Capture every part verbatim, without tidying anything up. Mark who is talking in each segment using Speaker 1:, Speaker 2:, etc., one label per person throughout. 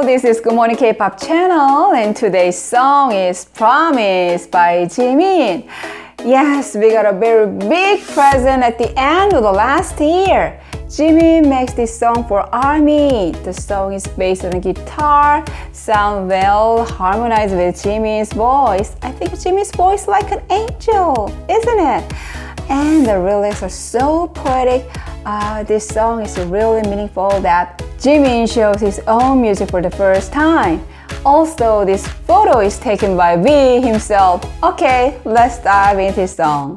Speaker 1: this is Good Morning K-pop channel and today's song is Promise by Jimin. Yes, we got a very big present at the end of the last year. Jimin makes this song for ARMY. The song is based on a guitar, sound well harmonized with Jimin's voice. I think Jimin's voice is like an angel, isn't it? And the lyrics are so poetic. Uh, this song is really meaningful that Jimin shows his own music for the first time. Also, this photo is taken by V himself. Okay, let's dive into his song.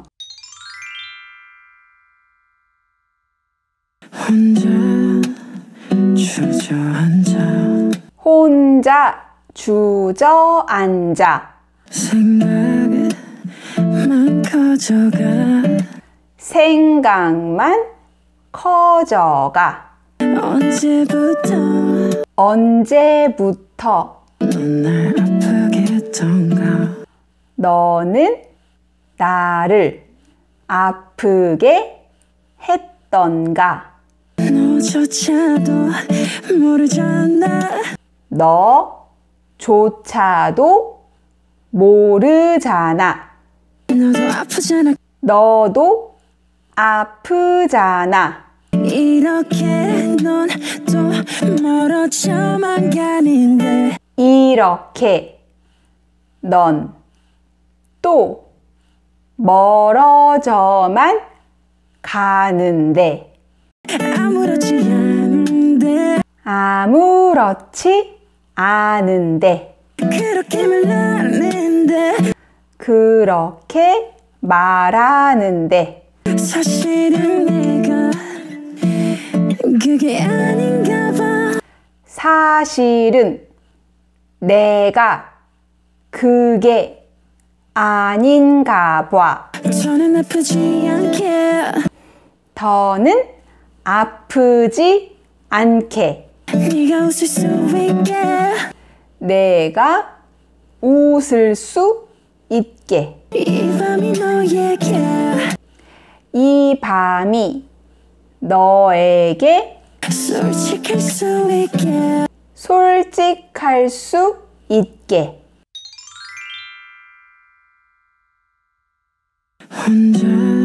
Speaker 1: 혼자 주저앉아 생각만 커져가 생각만 커져가 언제부터 언제부터 넌 날 아프게 했던가 너는 나를 아프게 했던가 너조차도 모르잖아 너조차도 모르잖아 너도 아프잖아 너도 아프잖아 이렇게 넌 또 멀어져만 가는데 이렇게 넌 또 멀어져만 가는데 아무렇지 않은데 아무렇지 않은데 그렇게 말하는데 그렇게 말하는데 사실은 내가 그게 아닌가 봐 사실은 내가 그게 아닌가 봐 더는 아프지 않게 더는 아프지 않게 네가 웃을 수 있게 내가 웃을 수 있게 이 밤이 너에게 이 밤이 너에게 솔직할 수 있게 솔직할 수 있게 혼자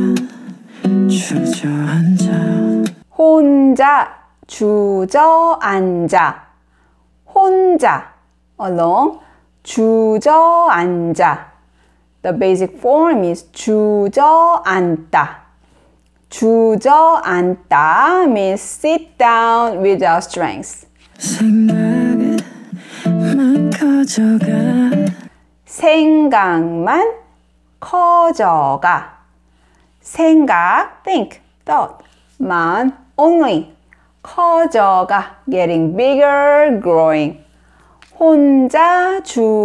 Speaker 1: 주저앉아 혼자 주저앉아 혼자 alone 주저앉아 The basic form is 주저앉다 주저앉다 means sit down without strength 생각만 커져가 생각만 커져가 생각, think, thought 만, only 커져가 getting bigger, growing 혼자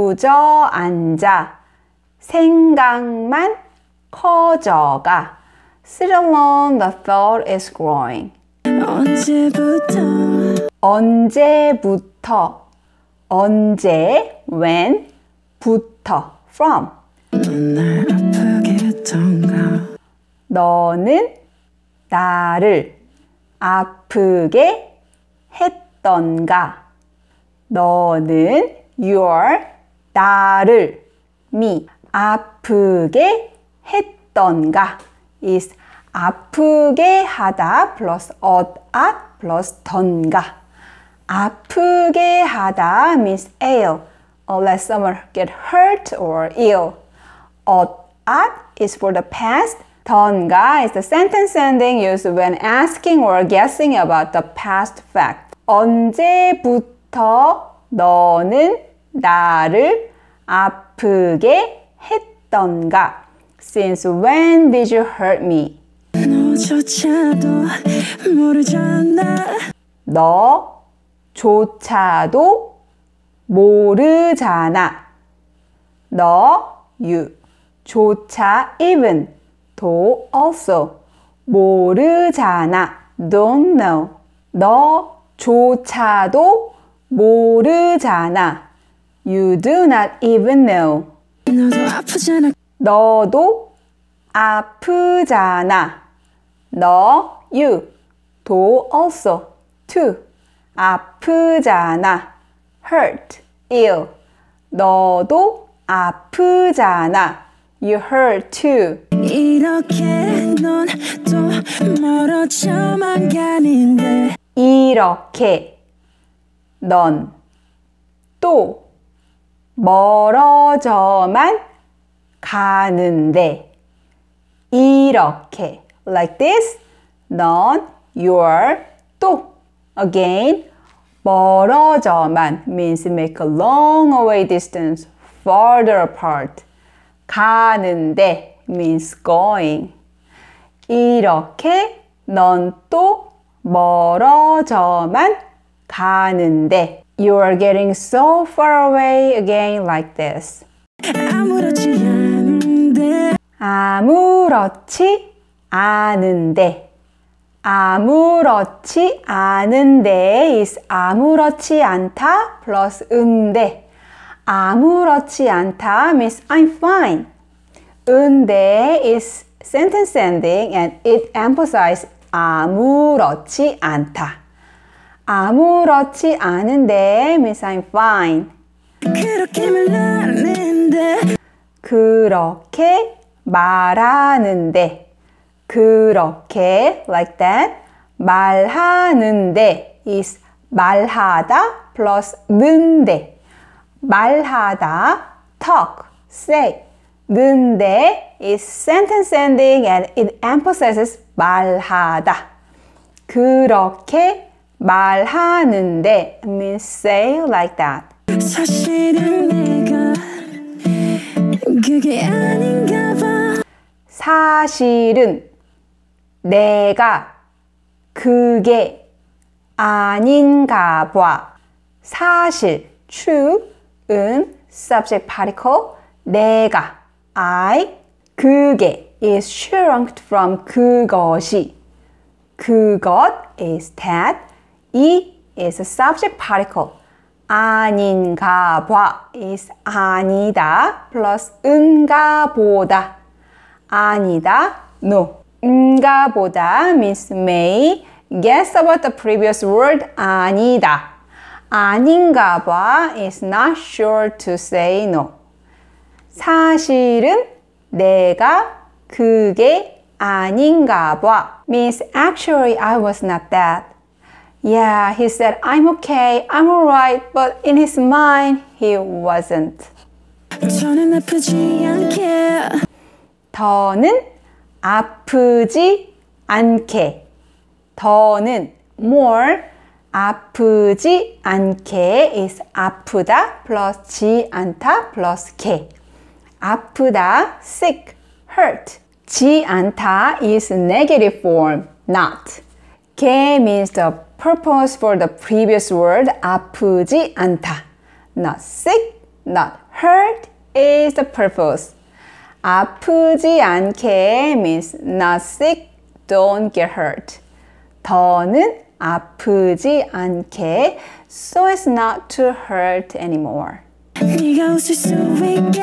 Speaker 1: 주저앉아 생각만 커져가 sit alone, the thought is growing 언제부터 언제부터 언제, when, 부터, from 넌 날 아프게 했던가 너는 나를 아프게 했던가 너는 your 나를 me 아프게 했던가 is 아프게 하다 plus 엇앗 plus 던가 아프게 하다 means ill or let someone get hurt or ill 엇앗 is for the past 던가 is the sentence ending used when asking or guessing about the past fact. 언제부터 너는 나를 아프게 했던가? Since when did you hurt me? 너조차도 모르잖아. 너조차도 모르잖아. 너, you. 조차, even. 도, also. 모르잖아. Don't know. 너조차도 모르잖아. You do not even know. 너도 아프잖아. 너도 아프잖아. 너, you. 도, also. too. 아프잖아. hurt, ill. 너도 아프잖아. You hurt too.
Speaker 2: 이렇게 넌 또 멀어져만 가는데
Speaker 1: 이렇게 넌 또 멀어져만 가는데 이렇게 like this 넌 you're 또 again 멀어져만 means make a long away distance farther apart 가는데 means going 이렇게 넌 또 멀어져만 가는데 You are getting so far away again like this.
Speaker 2: 아무렇지 않은데
Speaker 1: 아무렇지 않은데 아무렇지 않은데 is 아무렇지 않다 plus 은데 아무렇지 않다 means I'm fine. 은데 is sentence ending and it emphasizes 아무렇지 않다. 아무렇지 않은데 means I'm fine.
Speaker 2: 그렇게 말하는데
Speaker 1: 그렇게 말하는데 그렇게 like that 말하는데 is 말하다 plus 는데 말하다 talk say 는데 is sentence ending and it emphasizes 말하다 그렇게 말하는데 means say like that.
Speaker 2: 사실은 내가 그게 아닌가 봐
Speaker 1: 사실은 내가 그게 아닌가 봐. 사실 true은 subject particle 내가 I 그게 is shrunk from 그것이 그것 is that 이 is a subject particle. 아닌가 봐 is 아니다 plus 은가 보다. 아니다 no. 은가 보다 means may guess about the previous word 아니다. 아닌가 봐 is not sure to say no. 사실은 내가 그게 아닌가 봐 means actually I was not that. Yeah, he said, I'm okay, I'm alright, but in his mind, he wasn't.
Speaker 2: 더는 아프지 않게
Speaker 1: 더는 아프지 않게. 더는 more 아프지 않게 is 아프다 plus 지 않다 plus 게. 아프다 sick, hurt. 지 않다 is negative form, not. 게 means the purpose for the previous word 아프지 않다. Not sick, not hurt is the purpose. 아프지 않게 means not sick, don't get hurt. 더는 아프지 않게 so as not to hurt anymore.
Speaker 2: 네가 웃을 수 있게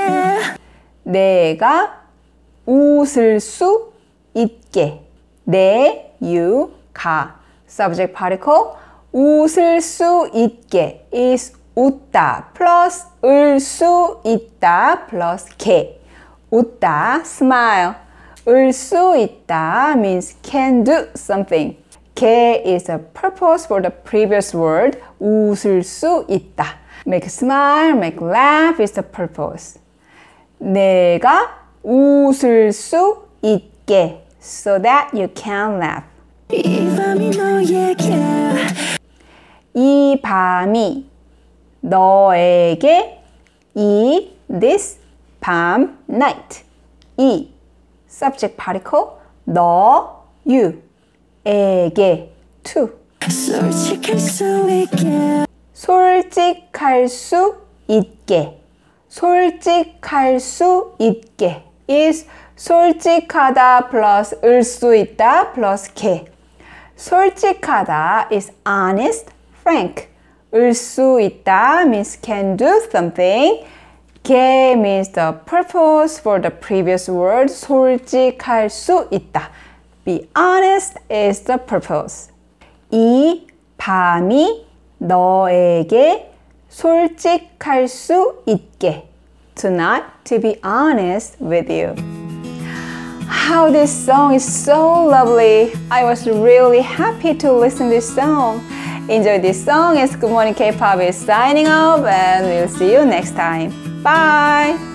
Speaker 1: 내가 웃을 수 있게. 내, you, 가. subject particle 웃을 수 있게 is 웃다 plus 을 수 있다 plus 게. 웃다 smile. 을 수 있다 means can do something. 게 is a purpose for the previous word 웃을 수 있다. make smile, make laugh is the purpose. 내가 웃을 수 있게 so that you can laugh.
Speaker 2: 이 밤이 너에게
Speaker 1: 이 밤이 너에게 이 this 밤 night 이 subject particle 너 you 에게 to
Speaker 2: 솔직할 수 있게
Speaker 1: 솔직할 수 있게 솔직할 수 있게 is 솔직하다 plus 을 수 있다 plus 게. 솔직하다 is honest, frank. 을 수 있다 means can do something. 게 means the purpose for the previous word 솔직할 수 있다. Be honest is the purpose. 이 밤이 너에게 솔직할 수 있게. Tonight, to be honest with you. How this song is so lovely. I was really happy to listen to this song. Enjoy this song as Good Morning K-pop is signing off and we'll see you next time. Bye!